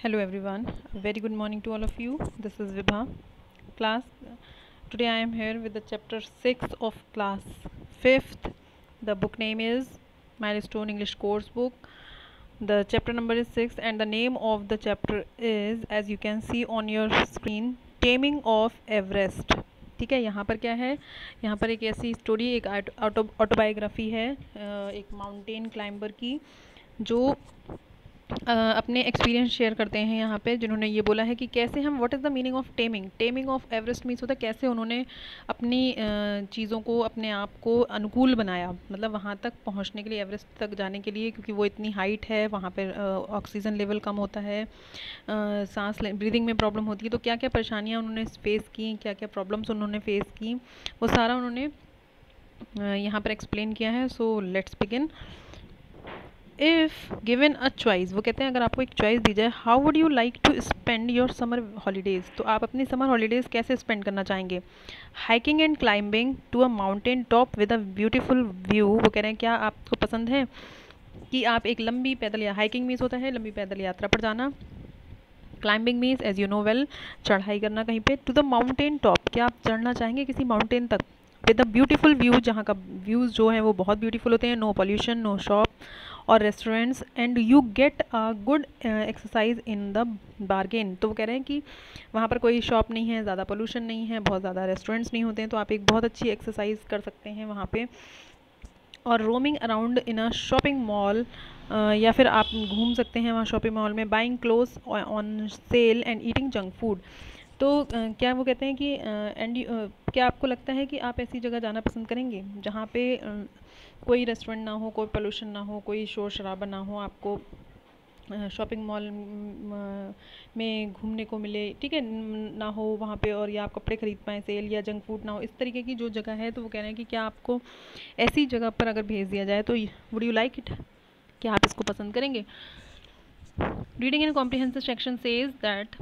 Hello everyone, a very good morning to all of you. This is Vibha. Class, today I am here with the chapter 6 of class 5th. The book name is Milestone English Course Book. The chapter number is 6 and the name of the chapter is, as you can see on your screen, Taming of Everest. ठीक है, यहाँ पर क्या है, यहाँ पर एक ऐसी स्टोरी, एक ऑटोबायोग्राफी है एक माउंटेन क्लाइंबर की, जो अपने एक्सपीरियंस शेयर करते हैं यहाँ पे, जिन्होंने ये बोला है कि कैसे हम, what is the meaning of taming of Everest means होता है कैसे उन्होंने अपनी चीज़ों को, अपने आप को अनुकूल बनाया, मतलब वहाँ तक पहुँचने के लिए, एवरेस्ट तक जाने के लिए, क्योंकि वो इतनी हाइट है, वहाँ पर ऑक्सीजन लेवल कम होता है, सांस ब्रीदिंग में प्रॉब्लम होती है, तो क्या क्या परेशानियाँ उन्होंने फेस की, क्या क्या प्रॉब्लम्स उन्होंने फेस की, वो सारा उन्होंने यहाँ पर एक्सप्लेन किया है. So let's begin. If given a choice, वो कहते हैं अगर आपको एक चॉइस दी जाए, how would you like to spend your summer holidays, तो आप अपनी समर हॉलीडेज़ कैसे स्पेंड करना चाहेंगे. Hiking and climbing to a mountain top with a beautiful view, वो कह रहे हैं क्या आपको पसंद है कि आप एक लंबी पैदल, या हाइकिंग मीन्स होता है लंबी पैदल यात्रा पर जाना, climbing means as you know well चढ़ाई करना कहीं पे, टू द माउंटेन टॉप, क्या आप चढ़ना चाहेंगे किसी माउंटेन तक, विद अ ब्यूटीफुल व्यू, जहाँ का व्यूज़ जो हैं वो बहुत ब्यूटीफुल होते हैं, नो पॉल्यूशन, नो शॉप और restaurants, and you get a good exercise in the bargain. तो वो कह रहे हैं कि वहाँ पर कोई शॉप नहीं है, ज़्यादा पोल्यूशन नहीं है, बहुत ज़्यादा रेस्टोरेंट्स नहीं होते हैं, तो आप एक बहुत अच्छी एक्सरसाइज कर सकते हैं वहाँ पे. और roaming around in a shopping mall, या फिर आप घूम सकते हैं वहाँ शॉपिंग मॉल में, buying clothes on sale and eating junk food. तो क्या वो कहते हैं कि क्या आपको लगता है कि आप ऐसी जगह जाना पसंद करेंगे जहाँ पे कोई रेस्टोरेंट ना हो, कोई पोल्यूशन ना हो, कोई शोर शराबा ना हो, आपको शॉपिंग मॉल में घूमने को मिले, ठीक है, ना हो वहाँ पे, और या आप कपड़े खरीद पाएँ, सेल या जंक फूड ना हो, इस तरीके की जो जगह है. तो वो कह रहे हैं कि क्या आपको ऐसी जगह पर अगर भेज दिया जाए तो वुड यू लाइक इट, क्या आप इसको पसंद करेंगे. Reading and comprehensive section says that,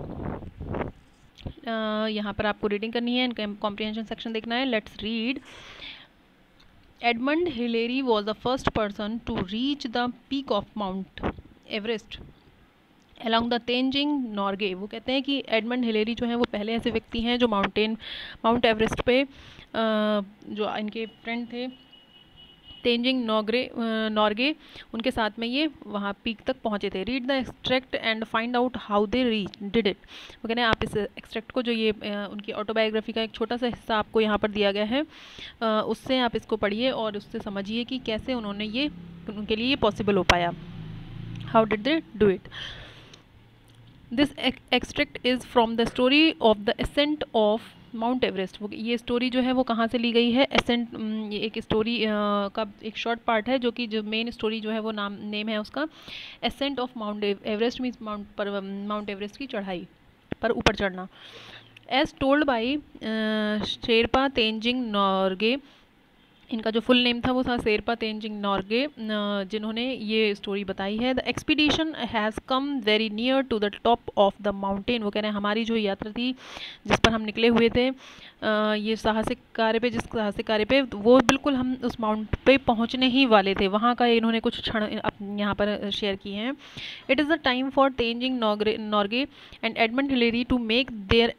यहाँ पर आपको रीडिंग करनी है, कॉम्प्रिहेंशन सेक्शन देखना है. Let's read. Edmund Hillary was the first person to reach the peak of Mount Everest along the Tenzing Norgay. वो कहते हैं कि एडमंड हिलेरी जो है वो पहले ऐसे व्यक्ति हैं जो माउंट एवरेस्ट पे जो इनके फ्रेंड थे तेंजिंग नॉर्गे, उनके साथ में ये वहाँ पीक तक पहुँचे थे. Read the extract and find out how they did it. वो कहते हैं आप इस एक्सट्रैक्ट को, जो ये उनकी ऑटोबायोग्राफी का एक छोटा सा हिस्सा आपको यहाँ पर दिया गया है, उससे आप इसको पढ़िए और उससे समझिए कि कैसे उन्होंने ये, उनके लिए ये पॉसिबल हो पाया. How did they do it. This extract is from the story of the ascent of Mount Everest. वो ये स्टोरी जो है वो कहाँ से ली गई है, एसेंट, ये एक स्टोरी का एक शॉर्ट पार्ट है, जो मेन स्टोरी जो है वो नेम है उसका ascent of Mount Everest, means Mount Everest की चढ़ाई पर ऊपर चढ़ना. As told by Sherpa Tenzing Norgay, इनका जो फुल नेम था वो था शेरपा तेंजिंग नॉर्गे, जिन्होंने ये स्टोरी बताई है. The expedition has come very near to the top of the mountain. वो कह रहे हैं हमारी जो यात्रा थी जिस पर हम निकले हुए थे, ये साहसिक कार्य पे, जिस साहसिक कार्य पे, वो बिल्कुल हम उस माउंट पे पहुंचने ही वाले थे. वहाँ का इन्होंने कुछ क्षण यहाँ पर शेयर किए हैं. It is the time for Tenzing Norgay and Edmund Hillary to make their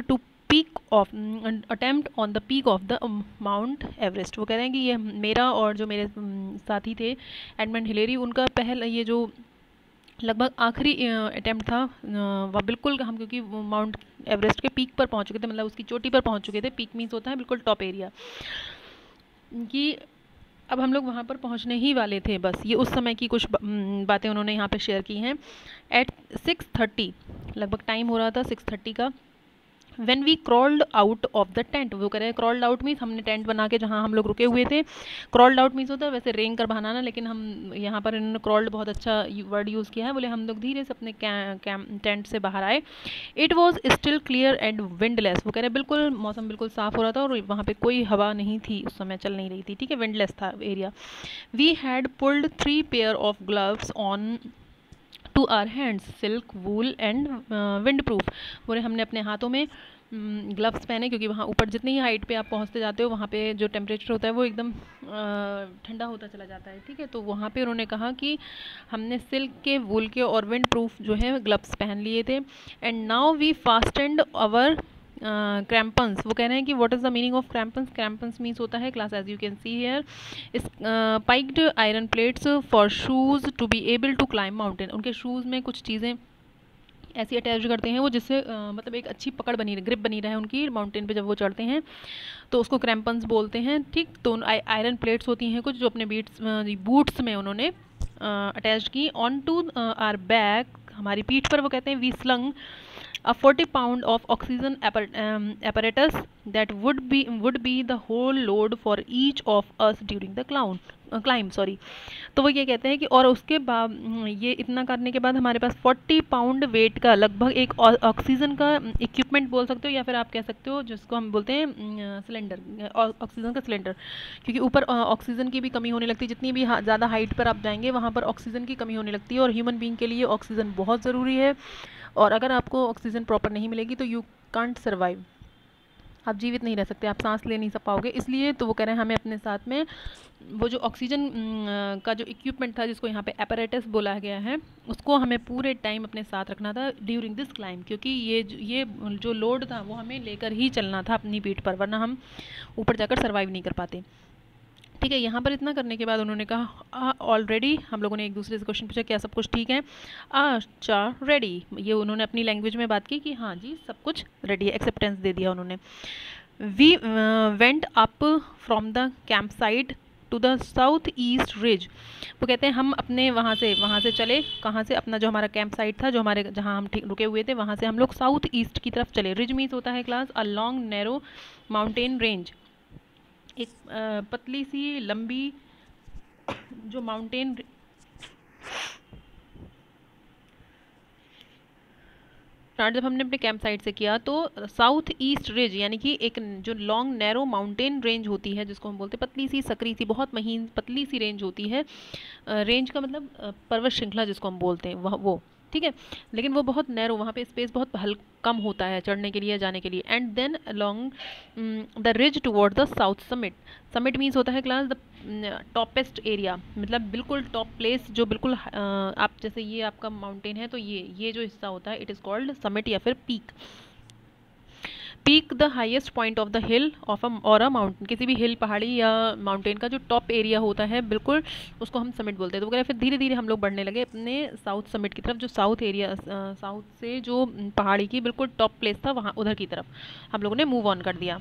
attempt on the peak of the Mount Everest. वो कह रहे हैं कि ये मेरा और जो मेरे साथी थे एडमंड हिलेरी, उनका पहला ये जो लगभग आखिरी अटेम्प्ट था, वह बिल्कुल हम, क्योंकि माउंट एवरेस्ट के पीक पर पहुंच चुके थे, मतलब उसकी चोटी पर पहुंच चुके थे. पीक मीन्स होता है बिल्कुल टॉप एरिया, कि अब हम लोग वहाँ पर पहुँचने ही वाले थे. बस ये उस समय की कुछ बातें उन्होंने यहाँ पे शेयर की हैं. एट 6:30 लगभग टाइम हो रहा था 6:30 का. When we crawled out of the tent, वो कह रहे हैं क्रॉल्ड आउट मीन्स हमने टेंट बना के जहाँ हम लोग रुके हुए थे. क्रॉल्ड आउट मीन्स होता है वैसे रेंग कर बहाना, लेकिन हम यहाँ पर इन्होंने क्रॉल्ड बहुत अच्छा वर्ड यूज़ किया है. बोले हम लोग धीरे से अपने टेंट से बाहर आए. It was still clear and windless. वो कह रहे हैं बिल्कुल मौसम बिल्कुल साफ़ हो रहा था और वहाँ पर कोई हवा नहीं थी, उस समय चल नहीं रही थी, ठीक है, विंडलेस था area. We had pulled 3 pair of gloves on to our hands, silk, wool and windproof. बोले हमने अपने हाथों में ग्लव्स पहने, क्योंकि वहाँ ऊपर जितनी ही हाइट पे आप पहुँचते जाते हो वहाँ पे जो टेम्परेचर होता है वो एकदम ठंडा होता चला जाता है, ठीक है। तो वहाँ पे उन्होंने कहा कि हमने सिल्क के, वूल के और विंड प्रूफ जो है ग्लव्स पहन लिए थे। And now we fastened our crampons. वो कह रहे हैं कि what is the meaning of crampons. Crampons means होता है class, as you can see here, spiked iron plates for shoes to be able to climb mountain. उनके shoes में कुछ चीज़ें ऐसी अटैच करते हैं वो, जिससे मतलब एक अच्छी पकड़ बनी रहे, ग्रिप बनी रहे उनकी माउंटेन पे जब वो चढ़ते हैं, तो उसको क्रैम्पन्स बोलते हैं, ठीक। तो आयरन प्लेट्स होती हैं कुछ जो अपने बूट्स में उन्होंने अटैच की। ऑन टू आर बैक, हमारी पीठ पर वो कहते हैं, we slung a 40 pound of oxygen apparatus that would be the whole load for each of us during the climb, sorry। तो वो ये कहते हैं कि और उसके बाद ये इतना करने के बाद हमारे पास 40 पाउंड वेट का लगभग एक ऑक्सीजन का इक्विपमेंट बोल सकते हो, या फिर आप कह सकते हो जिसको हम बोलते हैं सिलेंडर, ऑक्सीजन का सिलेंडर, क्योंकि ऊपर ऑक्सीजन की भी कमी होने लगती है। जितनी भी ज़्यादा हाइट पर आप जाएंगे वहाँ पर ऑक्सीजन की कमी होने लगती है, और ह्यूमन बीइंग के लिए ऑक्सीजन बहुत ज़रूरी है, और अगर आपको ऑक्सीजन प्रॉपर नहीं मिलेगी तो यू कांट सर्वाइव, आप जीवित नहीं रह सकते, आप सांस ले नहीं पाओगे। इसलिए तो वो कह रहे हैं हमें अपने साथ में वो जो ऑक्सीजन का जो इक्विपमेंट था, जिसको यहाँ पे एपरेटस बोला गया है, उसको हमें पूरे टाइम अपने साथ रखना था ड्यूरिंग दिस क्लाइंब, क्योंकि ये जो लोड था वो हमें लेकर ही चलना था अपनी पीठ पर, वरना हम ऊपर जाकर सर्वाइव नहीं कर पाते, ठीक है। यहाँ पर इतना करने के बाद उन्होंने कहा ऑलरेडी, हम लोगों ने एक दूसरे से क्वेश्चन पूछा क्या सब कुछ ठीक है, अच्छा रेडी, ये उन्होंने अपनी लैंग्वेज में बात की कि हाँ जी सब कुछ रेडी है, एक्सेप्टेंस दे दिया उन्होंने। We went up from the camp site to the south east ridge. वो कहते हैं हम अपने वहाँ से चले, कहाँ से, अपना जो हमारा कैंप साइट था, जो हमारे जहाँ हम रुके हुए थे, वहाँ से हम लोग साउथ ईस्ट की तरफ चले। रिज मीन्स होता है class a long narrow mountain range, एक पतली सी लंबी जो माउंटेन स्टार्ट जब हमने अपने कैंप साइट से किया, तो साउथ ईस्ट रिज यानी कि एक जो लॉन्ग नैरो माउंटेन रेंज होती है, जिसको हम बोलते हैं पतली सी सकरी सी बहुत महीन पतली सी रेंज होती है। रेंज का मतलब पर्वत श्रृंखला जिसको हम बोलते हैं वो, ठीक है। लेकिन वो बहुत नैरो, वहाँ पे स्पेस बहुत कम होता है चढ़ने के लिए, जाने के लिए। And then along the ridge toward the south summit. Summit means होता है क्लास द टॉपेस्ट एरिया, मतलब बिल्कुल टॉप प्लेस, जो बिल्कुल आप जैसे ये आपका माउंटेन है तो ये जो हिस्सा होता है इट इज़ कॉल्ड समिट या फिर peak. Peak the highest point of the hill of or a mountain, किसी भी हिल, पहाड़ी या माउंटेन का जो टॉप एरिया होता है बिल्कुल, उसको हम समिट बोलते हैं। तो वो कह रहे फिर धीरे धीरे हम लोग बढ़ने लगे अपने साउथ समिट की तरफ, जो साउथ एरिया साउथ से जो पहाड़ी की बिल्कुल टॉप प्लेस था वहाँ उधर की तरफ हम लोगों ने मूव ऑन कर दिया।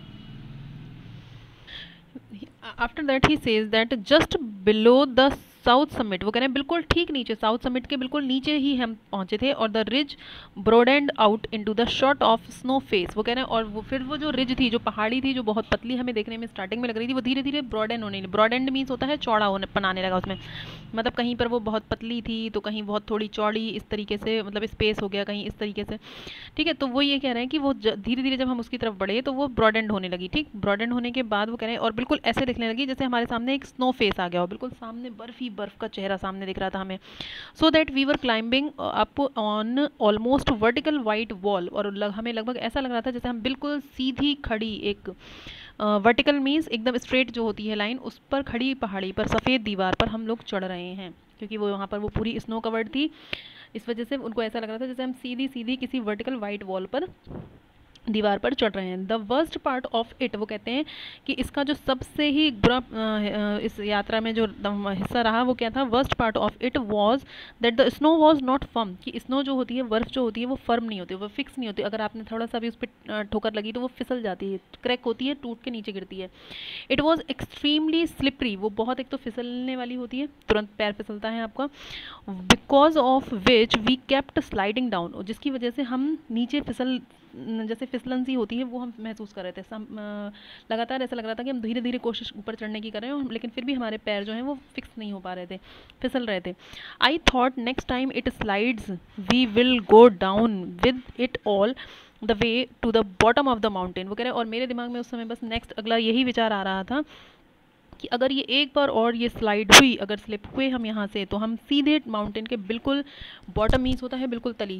After that he says that just below the south summit, वो कह रहे हैं बिल्कुल ठीक नीचे, साउथ समिट के बिल्कुल नीचे ही हम पहुंचे थे, और the ridge broadened out into the short of snow face. वो कह रहे हैं और वो फिर वो जो रिज थी, जो पहाड़ी थी, जो बहुत पतली हमें देखने में स्टार्टिंग में लग रही थी, वो धीरे धीरे ब्रॉडेंड होने लगी। ब्रॉडेंड मीन्स होता है चौड़ा होने बनाने लगा उसमें, मतलब कहीं पर वो बहुत पतली थी तो कहीं बहुत थोड़ी चौड़ी, इस तरीके से मतलब स्पेस हो गया कहीं इस तरीके से, ठीक है। तो वो ये कह रहे हैं कि वो धीरे धीरे जब हम उसकी तरफ बढ़े तो वो ब्रॉडेंड होने लगी, ठीक। ब्रॉडेंड होने के बाद वो कह रहे हैं और बिल्कुल ऐसे दिखने लगी जैसे हमारे सामने एक स्नो फेस आ गया हो, बिल्कुल सामने बर्फ ही बर्फ का चेहरा सामने दिख रहा था हमें। So that we were climbing up on almost vertical white wall, और हमें लगभग ऐसा लग रहा था जैसे हम बिल्कुल सीधी खड़ी एक वर्टिकल मीन्स एकदम स्ट्रेट जो होती है लाइन, उस पर खड़ी पहाड़ी पर सफ़ेद दीवार पर हम लोग चढ़ रहे हैं, क्योंकि वो वहाँ पर वो पूरी स्नो कवर्ड थी, इस वजह से उनको ऐसा लग रहा था जैसे हम सीधी सीधी किसी वर्टिकल वाइट वॉल पर दीवार पर चढ़ रहे हैं। The worst part of it, वो कहते हैं कि इसका जो सबसे ही बुरा इस यात्रा में जो हिस्सा रहा वो क्या था, worst part of it was that the snow was not firm, कि स्नो जो होती है, बर्फ़ जो होती है वो फर्म नहीं होती, वो फिक्स नहीं होती, अगर आपने थोड़ा सा भी उस पर ठोकर लगी तो वो फिसल जाती है, क्रैक होती है, टूट के नीचे गिरती है। इट वॉज एक्सट्रीमली स्लिपरी, वो बहुत एक तो फिसलने वाली होती है, तुरंत पैर फिसलता है आपका, because of which we kept sliding down, जिसकी वजह से हम नीचे जैसे फिसलन सी होती है वो हम महसूस कर रहे थे, लगातार ऐसा लग रहा था कि हम धीरे धीरे कोशिश ऊपर चढ़ने की कर रहे हैं, लेकिन फिर भी हमारे पैर जो हैं वो फिक्स नहीं हो पा रहे थे, फिसल रहे थे। I thought next time it slides we will go down with it all the way to the bottom of the mountain. वो कह रहे हैं और मेरे दिमाग में उस समय बस नेक्स्ट अगला यही विचार आ रहा था कि अगर ये एक बार और ये स्लाइड हुई, अगर स्लिप हुए हम यहाँ से, तो हम सीधे माउंटेन के बिल्कुल बॉटम मीन्स होता है बिल्कुल तली,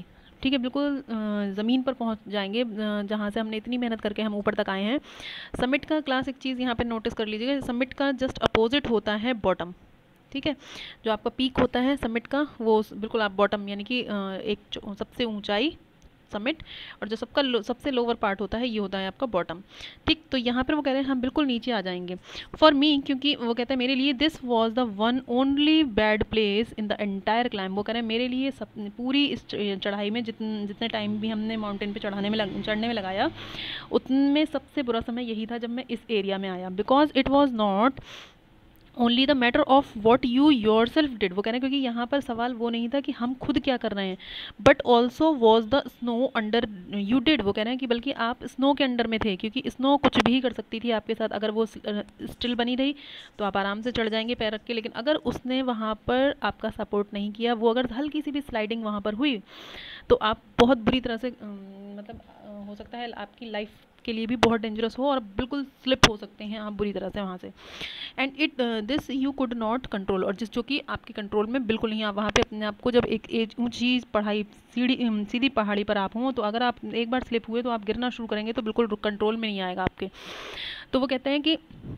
ठीक है, बिल्कुल ज़मीन पर पहुंच जाएंगे जहां से हमने इतनी मेहनत करके हम ऊपर तक आए हैं। समिट का क्लास एक चीज़ यहाँ पे नोटिस कर लीजिएगा, समिट का जस्ट अपोजिट होता है बॉटम। ठीक है, जो आपका पीक होता है समिट का वो बिल्कुल आप बॉटम यानी कि एक सबसे ऊंचाई समिट, और जो सबसे लोअर पार्ट होता है ये होता है आपका बॉटम। ठीक, तो यहाँ पर वो कह रहे हैं हम बिल्कुल नीचे आ जाएंगे। फॉर मी, क्योंकि वो कहता है मेरे लिए this was the one only bad place in the entire climb. वो कह रहे हैं मेरे लिए पूरी इस चढ़ाई में जितने टाइम भी हमने माउंटेन पे चढ़ने में लगाया, उनमें सबसे बुरा समय यही था जब मैं इस एरिया में आया। Because it was not only the matter of what you yourself did. वो कह रहे हैं क्योंकि यहाँ पर सवाल वो नहीं था कि हम खुद क्या कर रहे हैं, but also was the snow under you did. वो कह रहे हैं कि बल्कि आप स्नो के अंडर में थे, क्योंकि स्नो कुछ भी कर सकती थी आपके साथ। अगर वो स्टिल बनी रही तो आप आराम से चढ़ जाएंगे पैर रख के, लेकिन अगर उसने वहाँ पर आपका सपोर्ट नहीं किया, वो अगर हल्की सी भी स्लाइडिंग वहाँ पर हुई तो आप बहुत बुरी तरह से मतलब हो सकता है आपकी लाइफ के लिए भी बहुत डेंजरस हो और बिल्कुल स्लिप हो सकते हैं आप बुरी तरह से वहाँ से। And it this you could not control, और जो कि आपके कंट्रोल में बिल्कुल नहीं। आप वहाँ पे अपने आप को जब एक ऊंची सीधी पहाड़ी पर आप हों, तो अगर आप एक बार स्लिप हुए तो आप गिरना शुरू करेंगे, तो बिल्कुल कंट्रोल में नहीं आएगा आपके। तो वो कहते हैं कि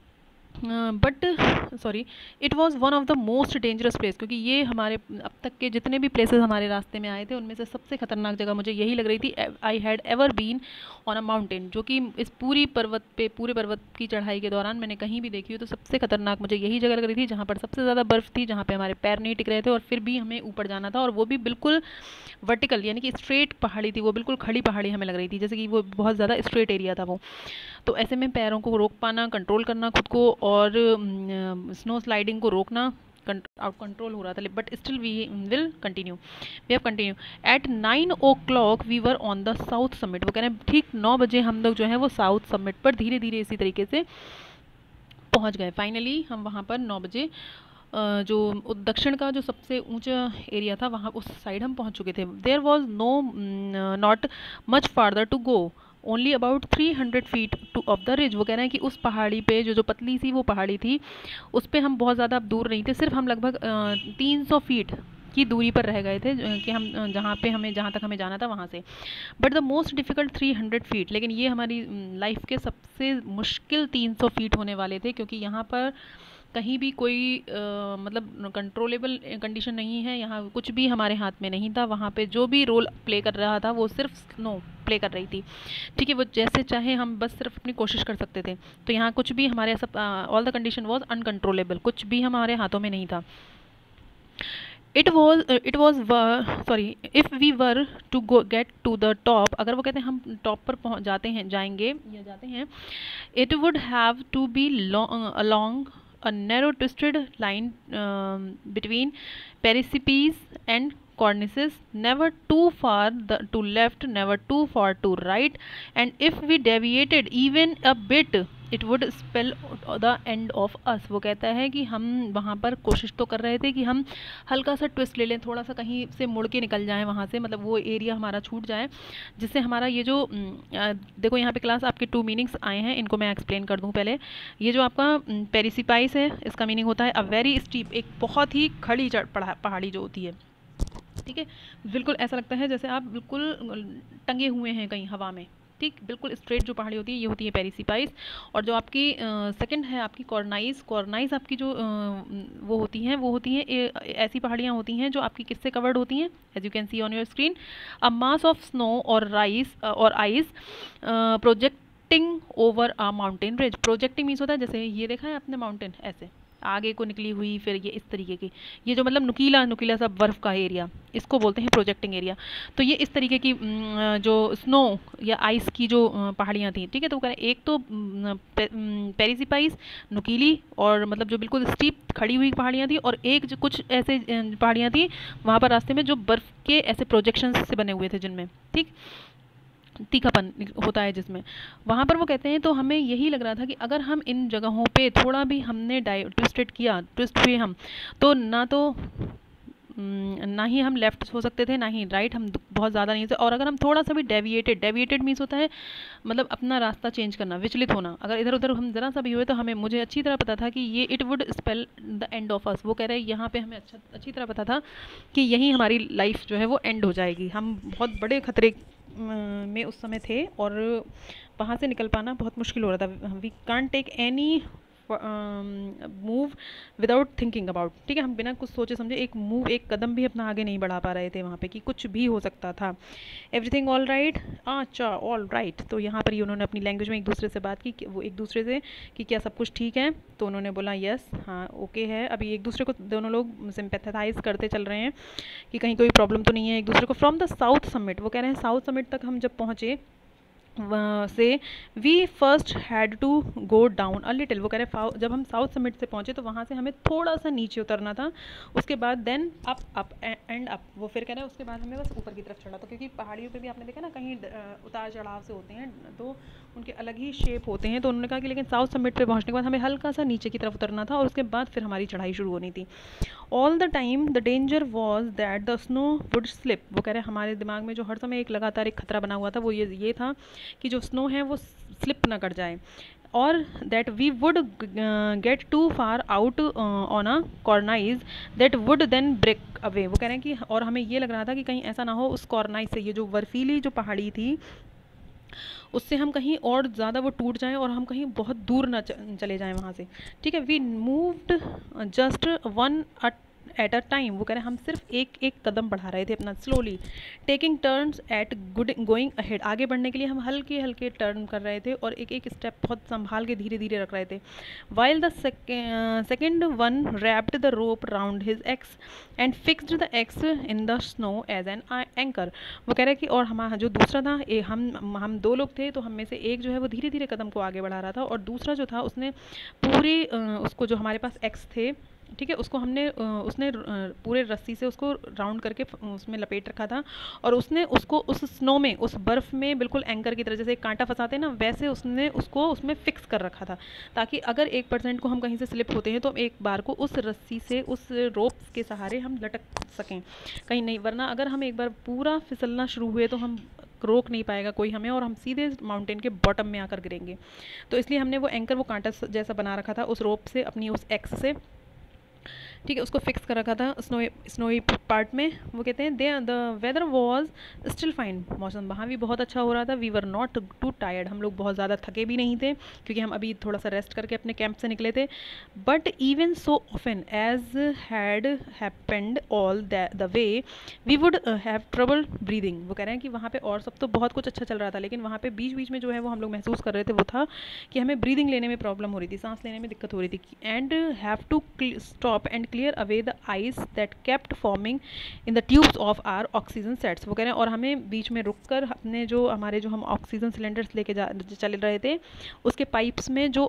it was one of the most dangerous place, क्योंकि ये हमारे अब तक के जितने भी प्लेसेस हमारे रास्ते में आए थे उनमें से सबसे खतरनाक जगह मुझे यही लग रही थी। I had ever been on a mountain, जो कि इस पूरे पर्वत की चढ़ाई के दौरान मैंने कहीं भी देखी हो तो सबसे खतरनाक मुझे यही जगह लग रही थी, जहाँ पर सबसे ज़्यादा बर्फ़ थी, जहाँ पे हमारे पैर नहीं टिक रहे थे और फिर भी हमें ऊपर जाना था, और वो भी बिल्कुल वर्टिकल यानी कि स्ट्रेट पहाड़ी थी। वो बिल्कुल खड़ी पहाड़ी हमें लग रही थी, जैसे कि वो बहुत ज़्यादा स्ट्रेट एरिया था वो। तो ऐसे में पैरों को रोक पाना, कंट्रोल करना खुद को, और स्नो स्लाइडिंग को रोकना आउट कंट्रोल हो रहा था, but still we have continue. At 9 o'clock we were on the south summit. वो कह रहे हैं ठीक 9 बजे हम लोग जो है वो साउथ समिट पर धीरे धीरे इसी तरीके से पहुंच गए। फाइनली हम वहाँ पर 9 बजे जो दक्षिण का जो सबसे ऊंचा एरिया था वहाँ उस साइड हम पहुँच चुके थे। There was not much farther to go, only about 300 feet to of the ridge. वो कह रहे हैं कि उस पहाड़ी पे जो पतली सी वो पहाड़ी थी उस पे हम बहुत ज़्यादा दूर नहीं थे, सिर्फ हम लगभग 300 फीट की दूरी पर रह गए थे कि हम जहाँ तक हमें जाना था वहाँ से। But the most difficult 300 feet, लेकिन ये हमारी लाइफ के सबसे मुश्किल 300 फीट होने वाले थे, क्योंकि यहाँ पर कहीं भी कोई मतलब कंट्रोलेबल कंडीशन नहीं है, यहाँ कुछ भी हमारे हाथ में नहीं था। वहाँ पे जो भी रोल प्ले कर रहा था वो सिर्फ स्नो प्ले कर रही थी, ठीक है, वो जैसे चाहे हम बस सिर्फ अपनी कोशिश कर सकते थे। तो यहाँ कुछ भी हमारे सब all the condition was uncontrollable, कुछ भी हमारे हाथों में नहीं था। It was if we were to go get to the top, अगर वो कहते हैं हम टॉप पर जाते हैं, it would have to be along a narrow twisted line between precipices and cornices, never too far to left, never too far to right, and if we deviated even a bit it would spell the end of us। वो कहता है कि हम वहाँ पर कोशिश तो कर रहे थे कि हम हल्का सा ट्विस्ट ले लें, थोड़ा सा कहीं से मुड़ के निकल जाएं वहाँ से, मतलब वो एरिया हमारा छूट जाए, जिससे हमारा ये जो देखो यहाँ पे क्लास आपके 2 मीनिंग्स आए हैं, इनको मैं एक्सप्लेन कर दूँ पहले। ये जो आपका पेरिसिपाइस है इसका मीनिंग होता है अ वेरी स्टीप, एक बहुत ही खड़ी पहाड़ी जो होती है, ठीक है, बिल्कुल ऐसा लगता है जैसे आप बिल्कुल टंगे हुए हैं कहीं हवा में, ठीक, बिल्कुल स्ट्रेट जो पहाड़ी होती है ये होती है पेरिसिपाइस। और जो आपकी सेकंड है आपकी कॉर्नाइज आपकी जो वो होती हैं ऐसी पहाड़ियाँ होती हैं जो आपकी किससे कवर्ड होती हैं, as you can see on your screen, a mass of snow और ice projecting over a mountain ridge. Projecting means होता है जैसे ये देखा है आपने माउंटेन ऐसे आगे को निकली हुई, फिर ये इस तरीके की, ये जो मतलब नुकीला सा बर्फ़ का एरिया, इसको बोलते हैं प्रोजेक्टिंग एरिया। तो ये इस तरीके की जो स्नो या आइस की जो पहाड़ियाँ थी, ठीक है, तो एक तो पेरिसिपाइस नुकीली और मतलब जो बिल्कुल स्टीप खड़ी हुई पहाड़ियाँ थी, और एक जो कुछ ऐसे पहाड़ियाँ थी वहाँ पर रास्ते में जो बर्फ़ के ऐसे प्रोजेक्शन से बने हुए थे जिनमें ठीक तीखापन होता है जिसमें, वहाँ पर वो कहते हैं। तो हमें यही लग रहा था कि अगर हम इन जगहों पे थोड़ा भी हमने ट्विस्ट हुए हम, तो ना तो ना ही हम लेफ्ट हो सकते थे ना ही राइट, हम बहुत ज़्यादा नहीं थे। और अगर हम थोड़ा सा भी डेविएटेड मीन्स होता है मतलब अपना रास्ता चेंज करना, विचलित होना, अगर इधर उधर हम ज़रा सा भी हुए तो हमें, मुझे अच्छी तरह पता था कि ये it would spell the end of us. वो कह रहे हैं यहाँ पे हमें अच्छी तरह पता था कि यहीं हमारी लाइफ जो है वो एंड हो जाएगी। हम बहुत बड़े खतरे में उस समय थे और वहाँ से निकल पाना बहुत मुश्किल हो रहा था। We can't take any move without thinking about, ठीक है, हम बिना कुछ सोचे समझे एक कदम भी अपना आगे नहीं बढ़ा पा रहे थे वहाँ पे कि कुछ भी हो सकता था। एवरीथिंग ऑल राइट, अच्छा ऑल राइट। तो यहाँ पर ही उन्होंने अपनी लैंग्वेज में एक दूसरे से बात की, वो एक दूसरे से कि क्या सब कुछ ठीक है, तो उन्होंने बोला यस, हाँ ओके है। अभी एक दूसरे को दोनों लोग सिंपैथाइज करते चल रहे हैं कि कहीं कोई प्रॉब्लम तो नहीं है एक दूसरे को। फ्रॉम द साउथ समिट, वो कह रहे हैं साउथ समिट तक हम जब पहुँचे से we first had to go down a little. वो कह रहे जब हम साउथ समिट से पहुंचे तो वहाँ से हमें थोड़ा सा नीचे उतरना था, उसके बाद देन अप एंड अप। वो फिर कह रहे हैं उसके बाद हमें बस ऊपर की तरफ चढ़ा था, क्योंकि पहाड़ियों पे भी आपने देखा ना कहीं उतार चढ़ाव से होते हैं तो उनके अलग ही शेप होते हैं। तो उन्होंने कहा कि लेकिन साउथ समिट पे पहुँचने के बाद हमें हल्का सा नीचे की तरफ उतरना था और उसके बाद फिर हमारी चढ़ाई शुरू होनी थी। All the time the danger was that the snow would slip. वो कह रहे हैं हमारे दिमाग में जो हर समय एक लगातार एक खतरा बना हुआ था वो ये था कि जो स्नो है वो स्लिप ना कर जाए, और that we would get too far out on a cornice that would then break away. वो कह रहे हैं कि और हमें ये लग रहा था कि कहीं ऐसा ना हो उस कॉर्नाइज से, ये जो बर्फीली जो पहाड़ी थी उससे हम कहीं और ज़्यादा वो टूट जाएं और हम कहीं बहुत दूर ना चले जाएं वहाँ से, ठीक है। We moved just one at a time. वो कह रहे हैं हम सिर्फ एक एक कदम बढ़ा रहे थे अपना, slowly taking turns at going ahead. आगे बढ़ने के लिए हम हल्के हल्के टर्न कर रहे थे और एक एक स्टेप बहुत संभाल के धीरे धीरे रख रहे थे। While the second one wrapped the rope round his axe and fixed the axe in the snow as an anchor. वो कह रहे हैं कि और हमारा जो दूसरा था, हम दो लोग थे, तो हम में से एक जो है वो धीरे धीरे कदम को आगे बढ़ा रहा था और दूसरा जो था उसने पूरी उसको जो हमारे पास एक्स थे, ठीक है, उसको उसने पूरे रस्सी से उसको राउंड करके उसमें लपेट रखा था और उसने उसको उस स्नो में, उस बर्फ़ में बिल्कुल एंकर की तरह, जैसे एक कांटा फंसाते हैं ना, वैसे उसने उसको उसमें फिक्स कर रखा था, ताकि अगर 1% को हम कहीं से स्लिप होते हैं तो एक बार को उस रस्सी से, उस रोप्स के सहारे हम लटक सकें कहीं नहीं, वरना अगर हम एक बार पूरा फिसलना शुरू हुए तो हम रोक नहीं पाएगा कोई हमें और हम सीधे माउंटेन के बॉटम में आकर गिरेंगे। तो इसलिए हमने वो एंकर, वो कांटा जैसा बना रखा था उस रोप से, अपनी उस एक्स से, ठीक है, उसको फिक्स कर रखा था स्नोई पार्ट में। वो कहते हैं the weather was still fine. मौसम वहाँ भी बहुत अच्छा हो रहा था। We were not too tired. हम लोग बहुत ज़्यादा थके भी नहीं थे क्योंकि हम अभी थोड़ा सा रेस्ट करके अपने कैंप से निकले थे। But even so often as had happened all the way we would have trouble breathing. वो कह रहे हैं कि वहाँ पे और सब तो बहुत कुछ अच्छा चल रहा था, लेकिन वहाँ पे बीच बीच में जो है वो हम लोग महसूस कर रहे थे वो था कि हमें ब्रीदिंग लेने में प्रॉब्लम हो रही थी, सांस लेने में दिक्कत हो रही थी। And have to stop and clear away the ice that kept forming in the tubes of our oxygen sets। वो कह रहे हैं और हमें बीच में रुककर अपने जो हमारे जो हम ऑक्सीजन सिलेंडर्स लेके चल रहे थे उसके पाइप्स में जो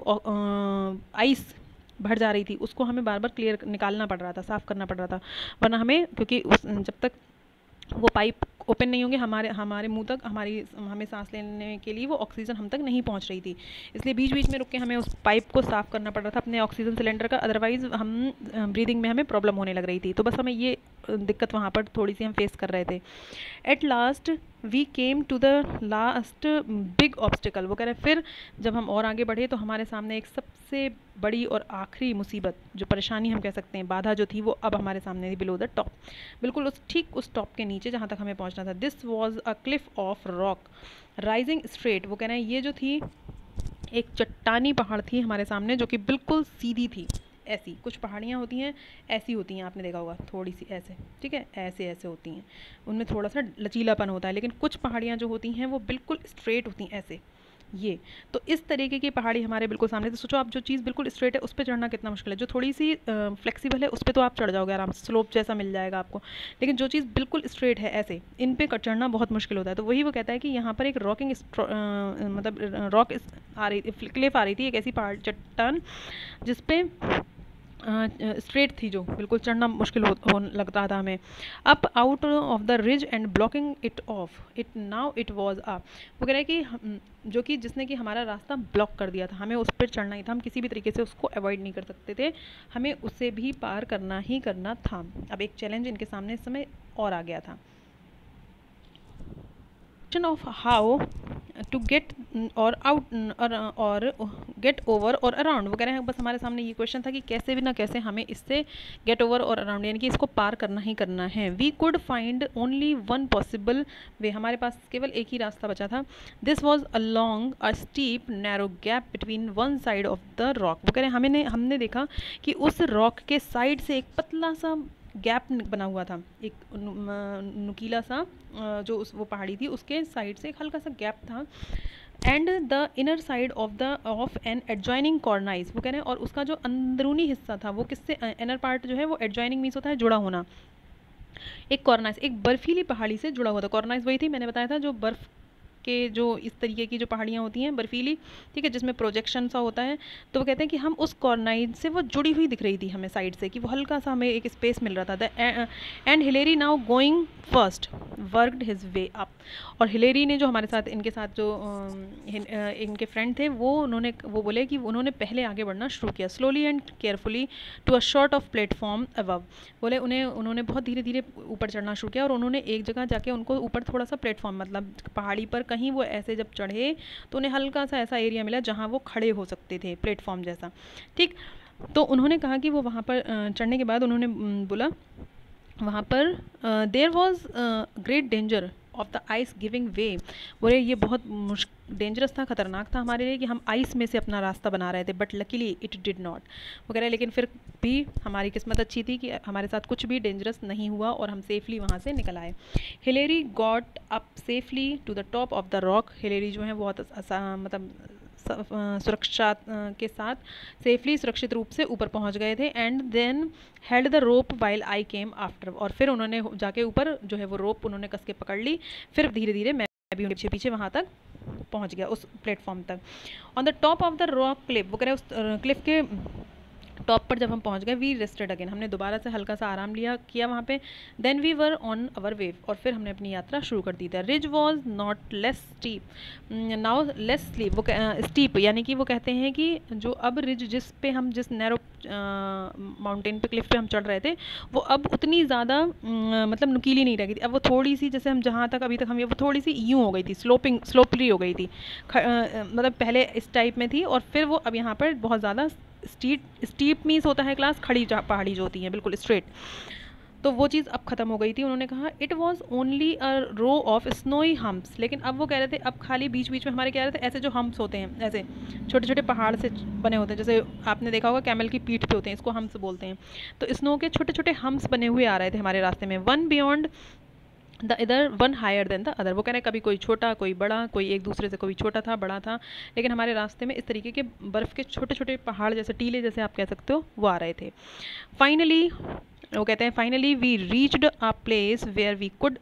आइस भर जा रही थी उसको हमें बार बार क्लियर निकालना पड़ रहा था, साफ़ करना पड़ रहा था, वरना हमें, क्योंकि जब तक वो पाइप ओपन नहीं होंगे हमारे मुंह तक हमें सांस लेने के लिए वो ऑक्सीजन हम तक नहीं पहुंच रही थी, इसलिए बीच बीच में रुक के हमें उस पाइप को साफ़ करना पड़ रहा था अपने ऑक्सीजन सिलेंडर का, अदरवाइज़ हम ब्रीदिंग में हमें प्रॉब्लम होने लग रही थी। तो बस हमें ये दिक्कत वहाँ पर थोड़ी सी हम फेस कर रहे थे। At last we came to the last big obstacle. वो कह रहे फिर जब हम और आगे बढ़े तो हमारे सामने एक सबसे बड़ी और आखिरी मुसीबत, जो परेशानी हम कह सकते हैं, बाधा जो थी वो अब हमारे सामने थी, बिलो द टॉप, बिल्कुल उस टॉप के नीचे जहाँ तक हमें पहुँचना था। This was a cliff of rock rising straight. वो कह रहे हैं ये जो थी एक चट्टानी पहाड़ थी हमारे सामने जो कि बिल्कुल सीधी थी। ऐसी कुछ पहाड़ियाँ होती हैं, ऐसी होती हैं, आपने देखा होगा, थोड़ी सी ऐसे, ठीक है, ऐसे होती हैं, उनमें थोड़ा सा लचीलापन होता है, लेकिन कुछ पहाड़ियाँ जो होती हैं वो बिल्कुल स्ट्रेट होती हैं ऐसे। ये तो इस तरीके की पहाड़ी हमारे बिल्कुल सामने। तो सोचो आप, जो चीज़ बिल्कुल स्ट्रेट है उस पर चढ़ना कितना मुश्किल है, जो थोड़ी सी फ्लेक्सिबल है उस पर तो आप चढ़ जाओगे आराम से, स्लोप जैसा मिल जाएगा आपको, लेकिन जो चीज़ बिल्कुल स्ट्रेट है ऐसे, इन पे चढ़ना बहुत मुश्किल होता है। तो वही वो कहता है कि यहाँ पर एक रॉकिंग मतलब रॉक आ रही थी, क्लिफ आ रही थी, एक ऐसी पहाड़ चट्टान जिसपे स्ट्रेट थी, जो बिल्कुल चढ़ना मुश्किल हो लगता था हमें। Up out of the ridge and blocking it off it now it was up, वो कह रहा है कि जो कि जिसने कि हमारा रास्ता ब्लॉक कर दिया था, हमें उस पर चढ़ना ही था, हम किसी भी तरीके से उसको अवॉइड नहीं कर सकते थे, हमें उसे भी पार करना ही करना था। अब एक चैलेंज इनके सामने इस समय और आ गया था। Of how to get or out or get over or around, वो कह रहे हैं बस हमारे सामने ये क्वेश्चन था कि कैसे भी ना कैसे हमें इससे गेट ओवर और अराउंड यानी कि इसको पार करना ही करना है। We could find only one possible way, हमारे पास केवल एक ही रास्ता बचा था। This was along a steep narrow gap between one side of the rock, वो कह रहे हैं हमने देखा कि उस रॉक के साइड से एक पतला सा गैप बना हुआ था, एक नुकीला सा जो वो पहाड़ी थी उसके साइड से एक हल्का सा गैप था। And the inner side of an adjoining cornice, वो कह रहे हैं और उसका जो अंदरूनी हिस्सा था वो किससे, इनर पार्ट जो है वो एडजॉइनिंग मीन्स होता है जुड़ा होना, एक कॉर्नाइज एक बर्फीली पहाड़ी से जुड़ा हुआ था। कॉर्नाइज वही थी मैंने बताया था जो बर्फ़ के जो इस तरीके की जो पहाड़ियाँ होती हैं बर्फीली, ठीक है, जिसमें प्रोजेक्शन सा होता है, तो वो कहते हैं कि हम उस कॉर्नाइज से वो जुड़ी हुई दिख रही थी हमें साइड से, कि वो हल्का सा हमें एक स्पेस मिल रहा था। And Hillary now going first worked his way up, और हिलेरी ने जो हमारे साथ इनके साथ जो इनके फ्रेंड थे वो बोले कि उन्होंने पहले आगे बढ़ना शुरू किया, slowly and carefully to a short of platform above, बोले उन्होंने बहुत धीरे धीरे ऊपर चढ़ना शुरू किया और उन्होंने एक जगह जाके उनको ऊपर थोड़ा सा प्लेटफॉर्म मतलब पहाड़ी पर कहीं वो ऐसे जब चढ़े तो उन्हें हल्का सा ऐसा एरिया मिला जहाँ वो खड़े हो सकते थे, प्लेटफॉर्म जैसा, ठीक। तो उन्होंने कहा कि वो वहाँ पर चढ़ने के बाद उन्होंने बोला वहाँ पर there was great danger of the ice giving way, बोले ये बहुत डेंजरस था, खतरनाक था हमारे लिए कि हम आइस में से अपना रास्ता बना रहे थे, but luckily it did not, वो कह रहे लेकिन फिर भी हमारी किस्मत अच्छी थी कि हमारे साथ कुछ भी डेंजरस नहीं हुआ और हम सेफली वहाँ से निकल आए। Hillary got up safely to the top of the rock, Hillary जो है बहुत मतलब सुरक्षा के साथ सेफली सुरक्षित रूप से ऊपर पहुंच गए थे। And then held the rope while I came after, और फिर उन्होंने जाके ऊपर जो है वो रोप उन्होंने कस के पकड़ ली, फिर धीरे धीरे मैं भी उनके पीछे वहाँ तक पहुँच गया उस प्लेटफॉर्म तक। On the top of the rock cliff, वो कह रहे उस क्लिफ के टॉप पर जब हम पहुंच गए वी रेस्टेड अगेन, हमने दोबारा से हल्का सा आराम किया वहाँ पे। Then we were on our way, और फिर हमने अपनी यात्रा शुरू कर दी थी। Ridge was not less steep now less steep, वो स्टीप यानी कि वो कहते हैं कि जो अब रिज जिस नैरो माउंटेन पे क्लिफ पे हम चढ़ रहे थे वो अब उतनी ज़्यादा मतलब नुकीली नहीं रह गई थी, अब वो थोड़ी सी जैसे हम जहाँ तक अभी तक हम वो थोड़ी सी यूँ हो गई थी, स्लोपली हो गई थी, मतलब पहले इस टाइप में थी और फिर वो अब यहाँ पर बहुत ज़्यादा स्टीप मीन्स होता है क्लास खड़ी पहाड़ी जो होती है बिल्कुल स्ट्रेट, तो वो चीज़ अब ख़त्म हो गई थी। उन्होंने कहा it was only a row of snowy humps, लेकिन अब वो कह रहे थे अब खाली बीच बीच में हमारे कह रहे थे ऐसे जो हम्प्स होते हैं ऐसे छोटे छोटे पहाड़ से बने होते हैं, जैसे आपने देखा होगा कैमल की पीठ पे होते हैं, इसको हम्प्स बोलते हैं, तो स्नो के छोटे छोटे हम्प्स बने हुए आ रहे थे हमारे रास्ते में। One beyond the other one higher than the other, वो कह रहे हैं कभी कोई छोटा कोई बड़ा, कोई एक दूसरे से कोई छोटा था बड़ा था, लेकिन हमारे रास्ते में इस तरीके के बर्फ़ के छोटे छोटे पहाड़ जैसे टीले जैसे आप कह सकते हो वो आ रहे थे। फाइनली वो कहते हैं finally we reached a place where we could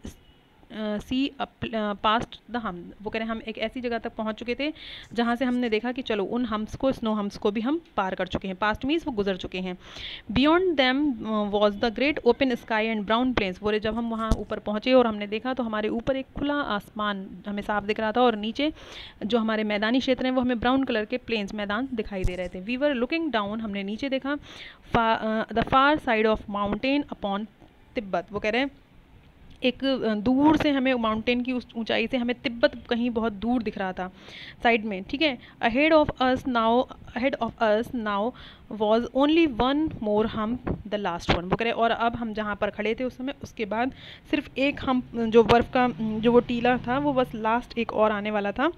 see past the hump, वो कह रहे हैं हम एक ऐसी जगह तक पहुंच चुके थे जहां से हमने देखा कि चलो उन हम्स को स्नो हम्स को भी हम पार कर चुके हैं, पास्ट मीन्स वो गुजर चुके हैं। Beyond them was the great open sky and brown plains, बोले जब हम वहाँ ऊपर पहुँचे और हमने देखा तो हमारे ऊपर एक खुला आसमान हमें साफ दिख रहा था और नीचे जो हमारे मैदानी क्षेत्र हैं वो हमें ब्राउन कलर के प्लेन्स मैदान दिखाई दे रहे थे। वी वर लुकिंग डाउन, हमने नीचे देखा the far side of mountain upon Tibet, वो कह रहे हैं एक दूर से हमें माउंटेन की उस ऊंचाई से हमें तिब्बत कहीं बहुत दूर दिख रहा था साइड में, ठीक है। Ahead of us now was only one more hump the last one, वो कह रहे और अब हम जहाँ पर खड़े थे उस समय उसके बाद सिर्फ एक हम्प जो बर्फ़ का जो वो टीला था वो बस लास्ट एक और आने वाला था।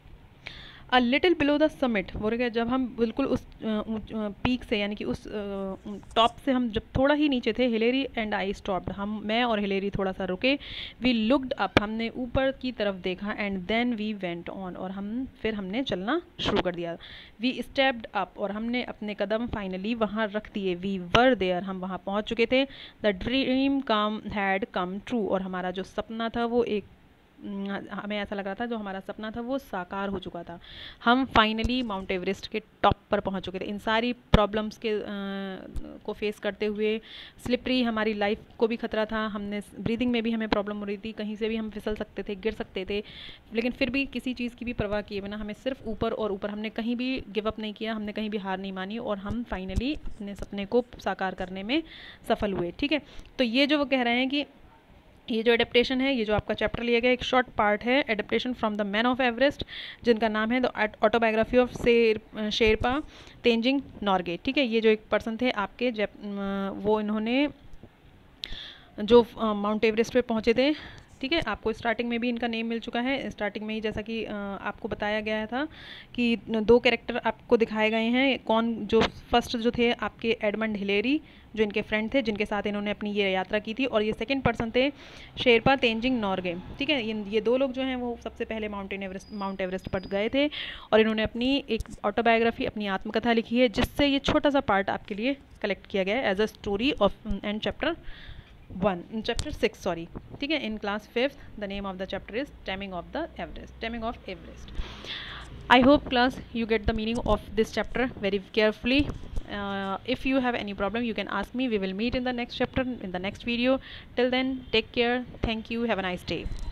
A little below the summit, वो क्या जब हम बिल्कुल उस पीक से यानी कि उस टॉप से हम जब थोड़ा ही नीचे थे, हिलेरी एंड आई स्टॉप्ड, मैं और हिलेरी थोड़ा सा रुके। वी लुक्ड अप, हमने ऊपर की तरफ देखा। And then we went on, और फिर हमने चलना शुरू कर दिया। वी स्टेप्ड अप, और हमने अपने कदम फाइनली वहाँ रख दिए। वी वर देयर, हम वहाँ पहुँच चुके थे। The dream come had come true, और हमारा जो सपना था वो एक हमें ऐसा लग रहा था जो हमारा सपना था वो साकार हो चुका था। हम फाइनली माउंट एवरेस्ट के टॉप पर पहुंच चुके थे। इन सारी प्रॉब्लम्स को फेस करते हुए, स्लिपरी हमारी लाइफ को भी खतरा था, हमने ब्रीदिंग में भी हमें प्रॉब्लम हो रही थी, कहीं से भी हम फिसल सकते थे, गिर सकते थे, लेकिन फिर भी किसी चीज़ की भी परवाह किए बिना हमें सिर्फ ऊपर और ऊपर, हमने कहीं भी गिव अप नहीं किया, हमने कहीं भी हार नहीं मानी और हम फाइनली अपने सपने को साकार करने में सफल हुए। ठीक है, तो ये जो वो कह रहे हैं कि ये जो एडेप्टेशन है, ये जो आपका चैप्टर लिया गया एक शॉर्ट पार्ट है, adaptation from the man of Everest, जिनका नाम है the autobiography of Sherpa Tenzing Norgay. ठीक है, ये जो एक पर्सन थे आपके वो इन्होंने जो माउंट एवरेस्ट पे पहुंचे थे। ठीक है, आपको स्टार्टिंग में भी इनका नेम मिल चुका है। स्टार्टिंग में ही जैसा कि आपको बताया गया था कि 2 कैरेक्टर आपको दिखाए गए हैं। कौन, जो फर्स्ट जो थे आपके एडमंड हिलेरी, जो इनके फ्रेंड थे, जिनके साथ इन्होंने अपनी ये यात्रा की थी, और ये सेकंड पर्सन थे शेरपा तेंजिंग नॉर्गे। ठीक है, ये 2 लोग जो हैं वो सबसे पहले माउंट एवरेस्ट पर गए थे और इन्होंने अपनी एक ऑटोबायोग्राफी, अपनी आत्मकथा लिखी है, जिससे ये छोटा सा पार्ट आपके लिए कलेक्ट किया गया है as a story of and chapter 6 sorry. ठीक है, in class 5th the name of the chapter is taming of Everest. I hope class you get the meaning of this chapter very carefully. If you have any problem you can ask me. We will meet in the next chapter in the next video. Till then, take care. Thank you. Have a nice day.